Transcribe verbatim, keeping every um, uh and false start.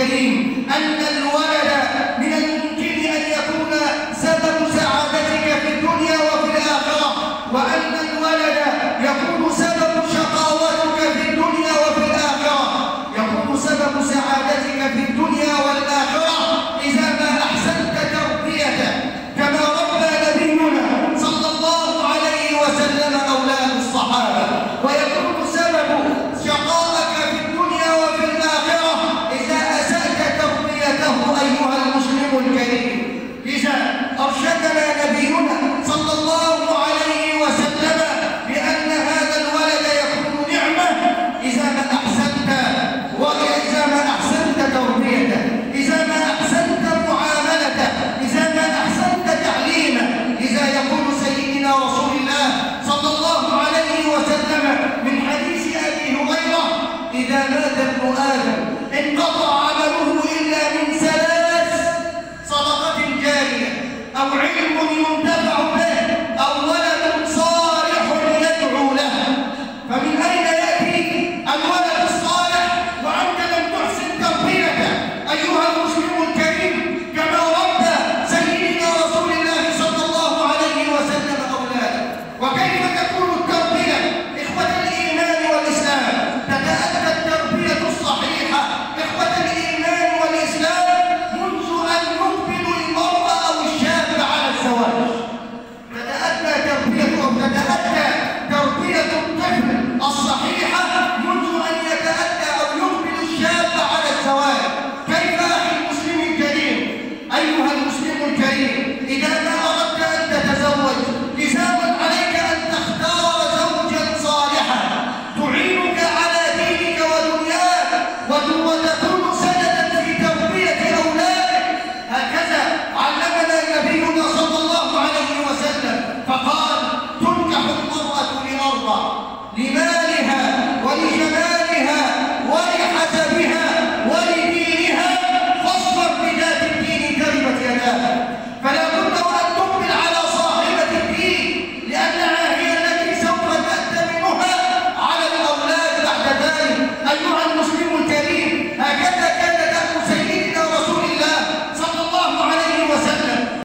الكريم أن الولد من الممكن أن يكون سبب سعادتك في الدنيا وفي الآخرة، وأن الولد يكون سبب شقاوتك في الدنيا وفي الآخرة، يكون سبب سعادتك في الدنيا والآخرة إذا ما أحسنت تربيته كما ربى نبينا صلى الله عليه وسلم أولاد الصحابة، ويكون سبب شقائك في الدنيا وفي الآخرة إذا أسأت تربيته أيها المسلم الكريم. لذا أرشدنا نبينا صلى الله عليه وسلم بأن هذا الولد يكون نعمة إذا ما أحسنت وإذا ما أحسنت تربيته، إذا ما أحسنت معاملته، إذا ما أحسنت تعليمه. إذا يقول سيدنا رسول الله صلى الله عليه وسلم من حديث أبي هريرة: إذا مات ابن آدم انقطع عمله إلا من ثلاث: صدقة جارية أو علم ينتفع